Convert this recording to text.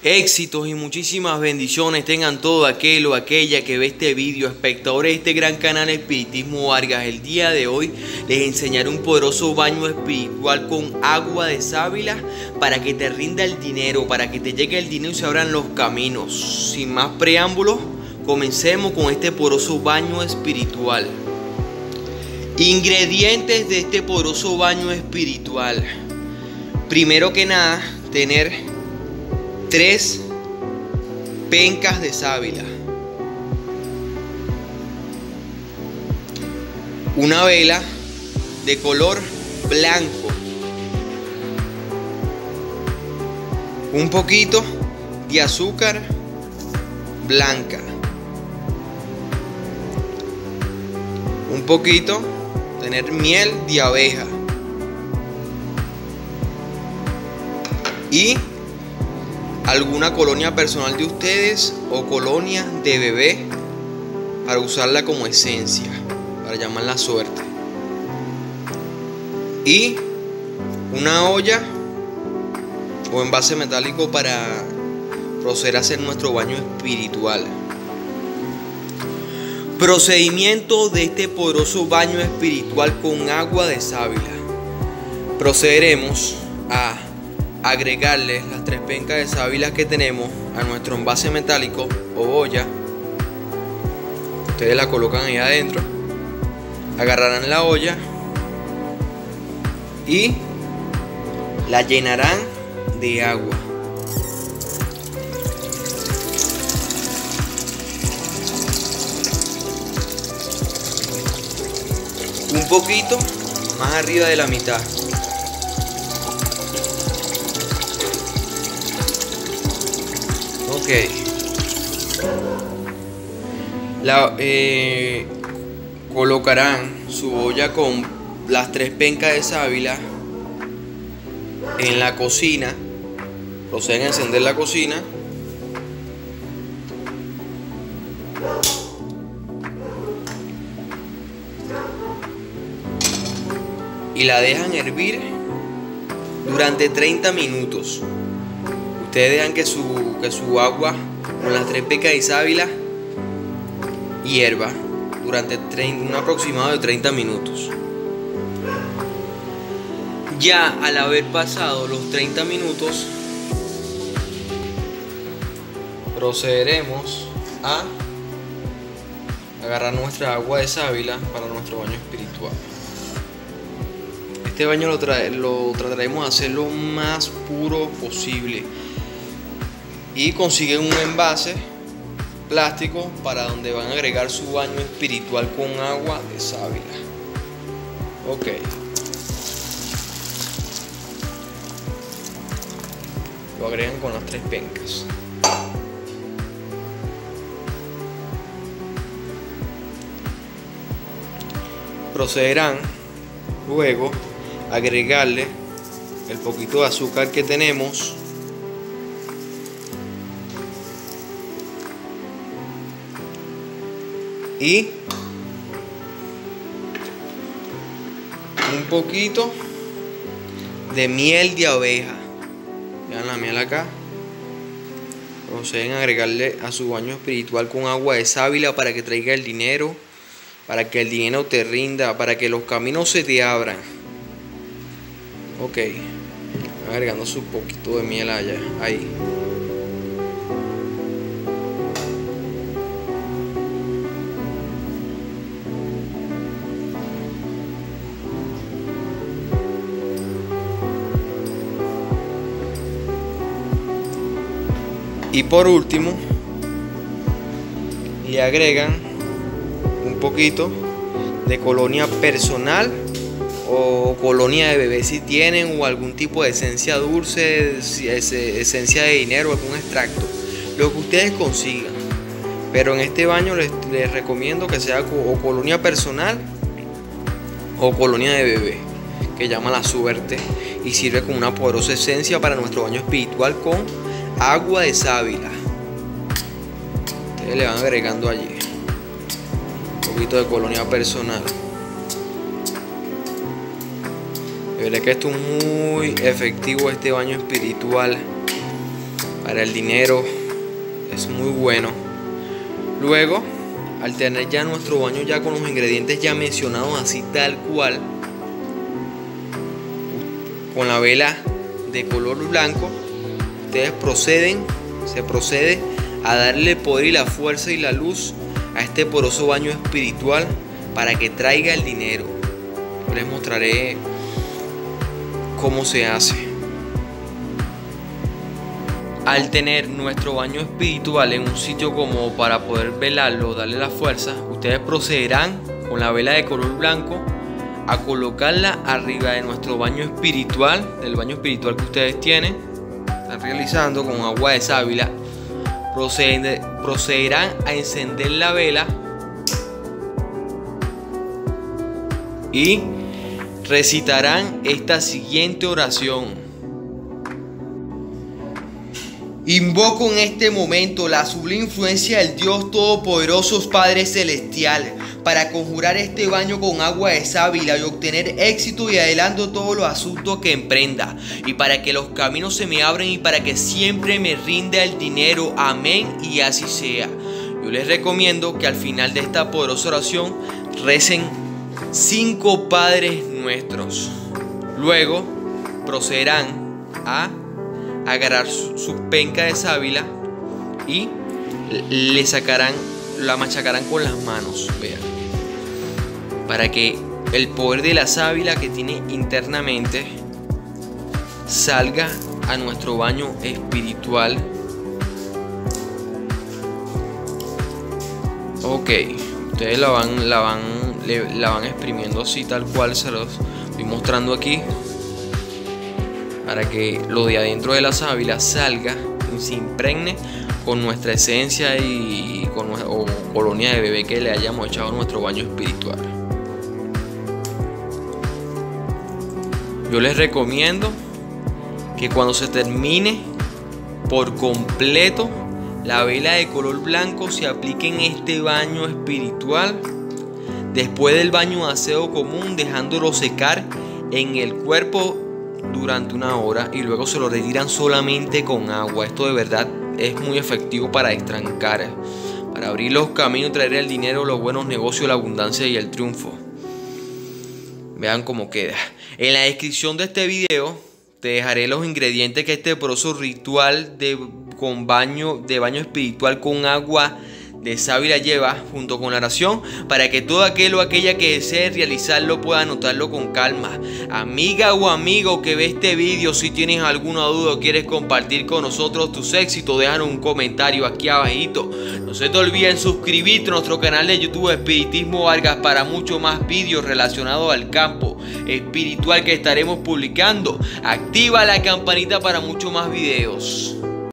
Éxitos y muchísimas bendiciones tengan todo aquel o aquella que ve este vídeo, espectadores de este gran canal Espiritismo Vargas. El día de hoy les enseñaré un poderoso baño espiritual con agua de sábila para que te rinda el dinero, para que te llegue el dinero y se abran los caminos. Sin más preámbulos, comencemos con este poderoso baño espiritual. Ingredientes de este poderoso baño espiritual. Primero que nada, tener 3 pencas de sábila, una vela de color blanco, un poquito de azúcar blanca, un poquito, tener miel de abeja y alguna colonia personal de ustedes o colonia de bebé para usarla como esencia, para llamar la suerte. Y una olla o envase metálico para proceder a hacer nuestro baño espiritual. Procedimiento de este poderoso baño espiritual con agua de sábila. Procederemos a agregarle las 3 pencas de sábila que tenemos a nuestro envase metálico o olla. Ustedes la colocan ahí adentro, agarrarán la olla y la llenarán de agua. Un poquito más arriba de la mitad. Ok. Colocarán su olla con las 3 pencas de sábila en la cocina. Proceden a encender la cocina. Y la dejan hervir durante 30 minutos. Ustedes dejan que su agua con las 3 pencas de sábila hierva durante un aproximado de 30 minutos. Ya al haber pasado los 30 minutos, procederemos a agarrar nuestra agua de sábila para nuestro baño espiritual. Este baño lo trataremos de hacer lo más puro posible. Y consiguen un envase plástico para donde van a agregar su baño espiritual con agua de sábila. Ok. Lo agregan con las 3 pencas. Procederán luego a agregarle el poquito de azúcar que tenemos y un poquito de miel de abeja. Vean la miel acá. Proceden a agregarle a su baño espiritual con agua de sábila para que traiga el dinero, para que el dinero te rinda, para que los caminos se te abran. Ok, agregando su poquito de miel allá, ahí. Y por último, le agregan un poquito de colonia personal o colonia de bebé si tienen, o algún tipo de esencia dulce, esencia de dinero, algún extracto, lo que ustedes consigan. Pero en este baño les recomiendo que sea o colonia personal o colonia de bebé, que llama la suerte y sirve como una poderosa esencia para nuestro baño espiritual con agua de sábila. Ustedes le van agregando allí un poquito de colonia personal. Veré que esto es muy efectivo, este baño espiritual. para el dinero, es muy bueno. Luego, al tener ya nuestro baño ya con los ingredientes ya mencionados así tal cual, con la vela de color blanco, ustedes se procede a darle poder y la fuerza y la luz a este poderoso baño espiritual para que traiga el dinero. Yo les mostraré cómo se hace. Al tener nuestro baño espiritual en un sitio como para poder velarlo, darle la fuerza, ustedes procederán con la vela de color blanco a colocarla arriba de nuestro baño espiritual, del baño espiritual que ustedes tienen, están realizando con agua de sábila. Procederán a encender la vela y recitarán esta siguiente oración. Invoco en este momento la sublime influencia del Dios Todopoderoso Padre Celestial para conjurar este baño con agua de sábila y obtener éxito y adelanto todos los asuntos que emprenda, y para que los caminos se me abren y para que siempre me rinda el dinero. Amén, y así sea. Yo les recomiendo que al final de esta poderosa oración recen 5 Padres Nuestros. Luego procederán a agarrar su penca de sábila y la machacarán con las manos, vean, para que el poder de la sábila que tiene internamente salga a nuestro baño espiritual. Ok, ustedes la van exprimiendo así tal cual se los estoy mostrando aquí, para que lo de adentro de la sábila salga y se impregne con nuestra esencia y con o colonia de bebé que le hayamos echado a nuestro baño espiritual. Yo les recomiendo que cuando se termine por completo la vela de color blanco se aplique en este baño espiritual después del baño de aseo común, dejándolo secar en el cuerpo durante 1 hora y luego se lo retiran solamente con agua. Esto de verdad es muy efectivo para destrancar, para abrir los caminos, traer el dinero, los buenos negocios, la abundancia y el triunfo. Vean cómo queda. En la descripción de este video te dejaré los ingredientes que este poderoso ritual de baño espiritual con agua de sábila lleva, junto con la oración, para que todo aquel o aquella que desee realizarlo pueda anotarlo con calma. Amiga o amigo que ve este video, si tienes alguna duda o quieres compartir con nosotros tus éxitos, déjanos un comentario aquí abajito. No se te olviden suscribirte a nuestro canal de YouTube Espiritismo Vargas para mucho más vídeos relacionados al campo espiritual que estaremos publicando. Activa la campanita para muchos más videos.